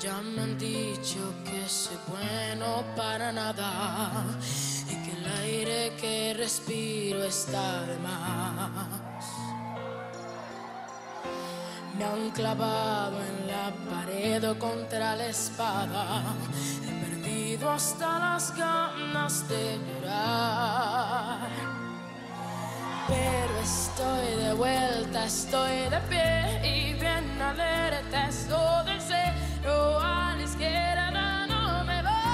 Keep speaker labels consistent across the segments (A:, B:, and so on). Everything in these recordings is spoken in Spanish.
A: Ya me han dicho que soy bueno para nada y que el aire que respiro está de más. Me han clavado en la pared o contra la espada. He perdido hasta las ganas de llorar. Pero estoy de vuelta, estoy de pie y bien alerta. Estoy del cero a la izquierda, no me voy.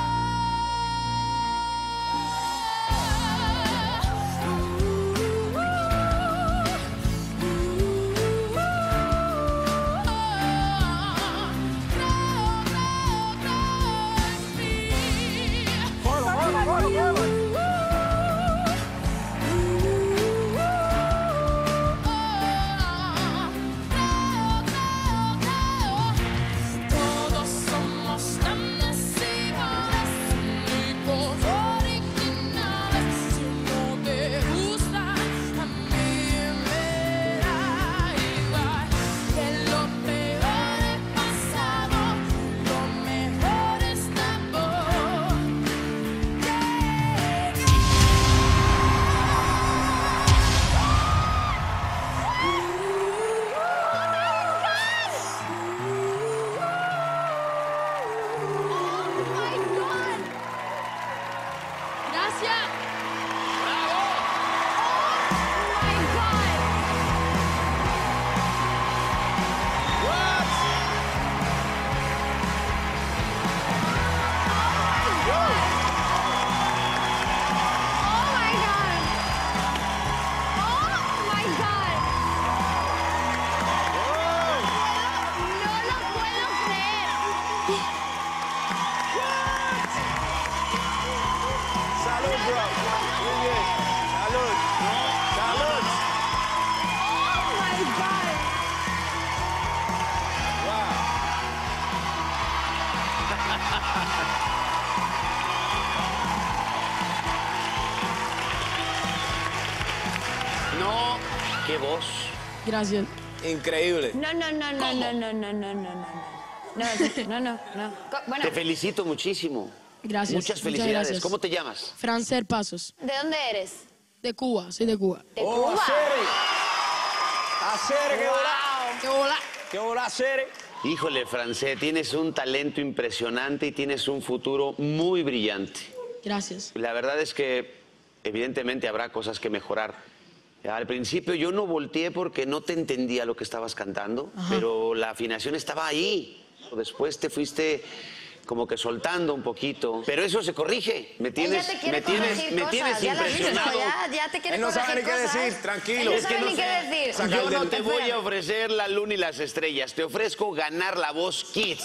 B: No, qué voz.
A: Gracias.
B: Increíble.
C: No. Bueno,
B: Te felicito muchísimo.
A: Gracias.
B: Muchas felicidades.
A: Gracias.
B: ¿Cómo te llamas?
A: Francer Pasos.
C: ¿de dónde eres?
A: De Cuba, soy de Cuba.
C: ¿De Cuba?
D: Acere, qué hola.
A: ¡Qué hola!
D: Qué hola, Acere.
B: Híjole, Francé, tienes un talento impresionante y tienes un futuro muy brillante.
A: Gracias.
B: La verdad es que evidentemente habrá cosas que mejorar. Al principio yo no volteé porque no te entendía lo que estabas cantando, pero la afinación estaba ahí. Después te fuiste como que soltando un poquito, pero eso se corrige. Me tienes impresionado.
C: Ya te quiere
D: Él no sabe
C: corregir
D: ni qué
C: cosas.
D: decir, tranquilo.
C: Él
B: Es
C: no
B: que
C: sabe
B: no
C: ni
B: sé.
C: qué decir.
B: Yo no te voy a ofrecer la luna y las estrellas, te ofrezco ganar la Voz Kids.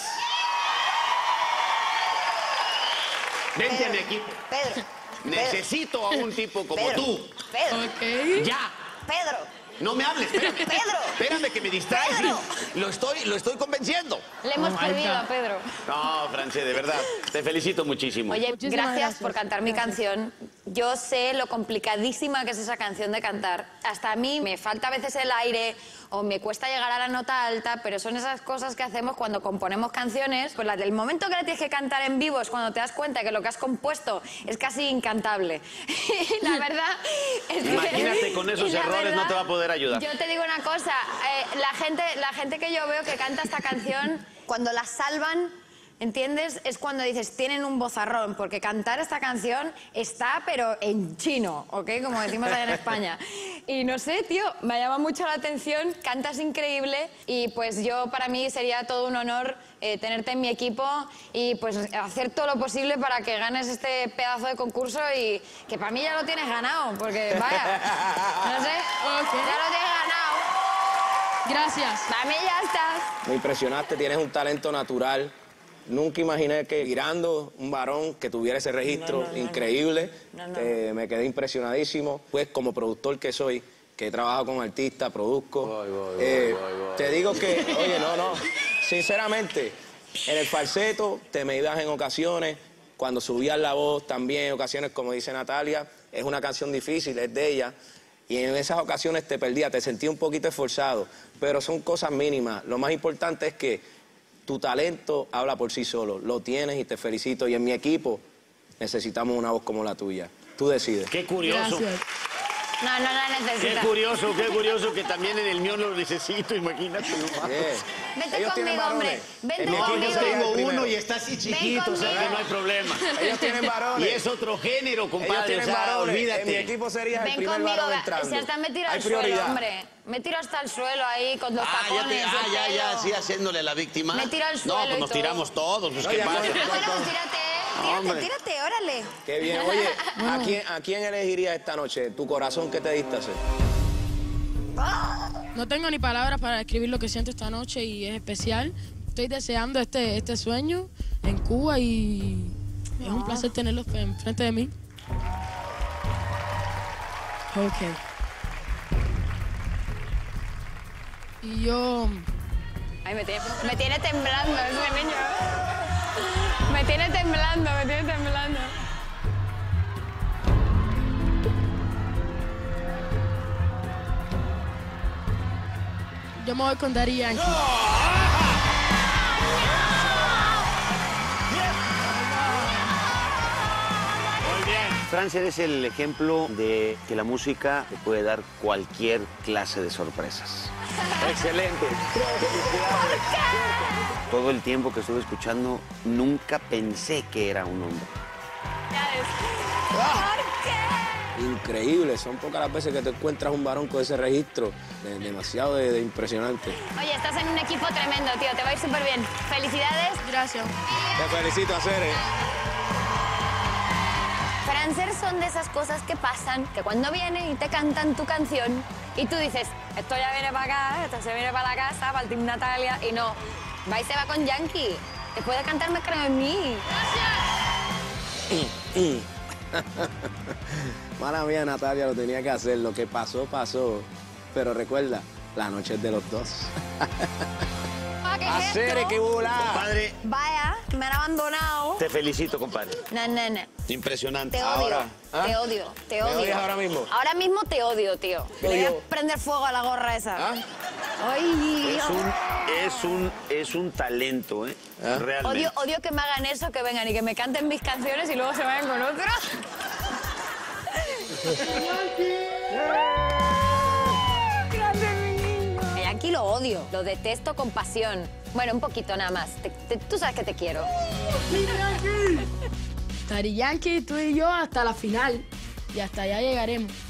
B: Vente a mi equipo.
C: Pedro.
B: Necesito a un tipo como
C: Pedro.
B: tú.
C: Pedro.
A: Ok.
B: ¡Ya!
C: Pedro.
B: No me hables, espérame.
C: Pedro.
B: Espérame que me distraes.
C: Pedro.
B: Lo estoy convenciendo.
C: Le hemos
A: my
C: perdido
A: God.
C: a Pedro.
B: No, Francés, de verdad. Te felicito muchísimo.
C: Oye,
A: Muchísimas
C: gracias por
A: gracias.
C: cantar mi canción. Yo sé lo complicadísima que es esa canción de cantar. Hasta a mí me falta a veces el aire o me cuesta llegar a la nota alta, pero son esas cosas que hacemos cuando componemos canciones. Pues el momento que la tienes que cantar en vivo es cuando te das cuenta que lo que has compuesto es casi incantable. Y la verdad es que...
B: Imagínate, con esos
C: y la
B: errores
C: verdad,
B: no te va a poder ayudar.
C: Yo te digo una cosa, la gente que yo veo que canta esta canción, cuando la salvan, ¿entiendes? Es cuando dices, tienen un vozarrón, porque cantar esta canción está, pero en chino, ¿ok? Como decimos allá en España. Y no sé, tío, me llama mucho la atención, cantas increíble y pues yo, para mí, sería todo un honor tenerte en mi equipo y pues hacer todo lo posible para que ganes este pedazo de concurso y que para mí ya lo tienes ganado, porque vaya, no sé, ya lo tienes ganado.
A: Gracias.
C: Para mí ya estás.
D: Me impresionaste, tienes un talento natural. Nunca imaginé que girando un varón que tuviera ese registro increíble. Me quedé impresionadísimo. Pues como productor que soy, que trabajo con artistas, produzco. Te digo que, oye, sinceramente, en el falseto te me ibas en ocasiones, cuando subías la voz también, en ocasiones, como dice Natalia, es una canción difícil, es de ella. Y en esas ocasiones te perdía, te sentí un poquito esforzado, pero son cosas mínimas. Lo más importante es que Tu talento habla por sí solo. Lo tienes y te felicito. Y en mi equipo necesitamos una voz como la tuya. Tú decides.
B: Qué curioso.
A: Gracias.
C: No la necesita.
B: Qué curioso que también en el mío lo necesito, imagínate nomás.
C: Vete
D: Ellos tienen
C: conmigo, hombre.
D: varones.
C: Vente
D: En mi equipo
C: conmigo.
D: yo tengo
B: Uno y está así chiquito, o sea que no hay problema.
D: Ellos tienen
B: Y
D: varones.
B: es otro género,
D: Ellos
B: compadre,
D: tienen
B: o sea,
D: varones.
B: olvídate.
D: En mi equipo serías el
C: Ven
D: primer
C: conmigo,
D: varón entrando.
C: si hasta me tiro
D: Hay
C: al suelo,
D: prioridad.
C: hombre. Me tiro hasta el suelo ahí con los tacones.
B: ya,
C: el
B: sí,
C: pelo.
B: haciéndole la víctima.
C: Me tiro al suelo
B: No, pues
C: y
B: nos
C: todo.
B: tiramos todos, pues
D: No,
B: qué
D: ya,
B: pasa.
C: Bueno,
B: Hombre.
C: tírate, órale.
D: Qué bien. Oye, ¿a quién elegirías esta noche? ¿Tu corazón qué te diste hacer?
A: No tengo ni palabras para describir lo que siento esta noche y es especial. Estoy deseando este sueño en Cuba y es un placer tenerlos enfrente de mí. Ok. Y yo...
C: Ay, me tiene temblando ese niño. Me tiene temblando.
A: Yo me voy con Daddy Yankee.
B: Muy bien. Franz, eres el ejemplo de que la música te puede dar cualquier clase de sorpresas. Excelente. Todo el tiempo que estuve escuchando, nunca pensé que era un hombre.
D: Increíble. Son pocas las veces que te encuentras un varón con ese registro. Demasiado de impresionante.
C: Oye, estás en un equipo tremendo, tío. Te va a ir súper bien. Felicidades.
A: Gracias.
D: Te felicito, Acere.
C: Francer son de esas cosas que pasan, que cuando vienen y te cantan tu canción y tú dices, esto ya viene para acá, esto se viene para la casa, para el Team Natalia, y no, va y se va con Yankee. Después de cantarme, creo en mí.
D: Mala mía, Natalia, lo tenía que hacer. Lo que pasó, pasó. Pero recuerda, la noche es de los dos.
C: ¿Qué es
D: Acere,
C: esto?
D: qué bola.
B: Padre,
C: Vaya, me han abandonado.
B: te felicito, compadre.
C: No.
B: Impresionante.
C: Te odio,
D: Ahora, ¿ah?
C: te odio, te
D: ¿Me
C: odio.
D: odias ahora mismo?
C: Ahora mismo te odio, tío. Le voy a prender fuego a la gorra esa.
D: ¿Ah?
C: Ay,
B: Es un talento, ¿eh?
D: ¿Ah?
B: Realmente.
C: odio que me hagan eso, que vengan y que me canten mis canciones y luego se vayan con otro. Grande mi niño. A Yankee lo odio, lo detesto con pasión. Bueno, un poquito nada más. Tú sabes que te quiero.
A: Daddy Yankee, tú y yo hasta la final. Y hasta allá llegaremos.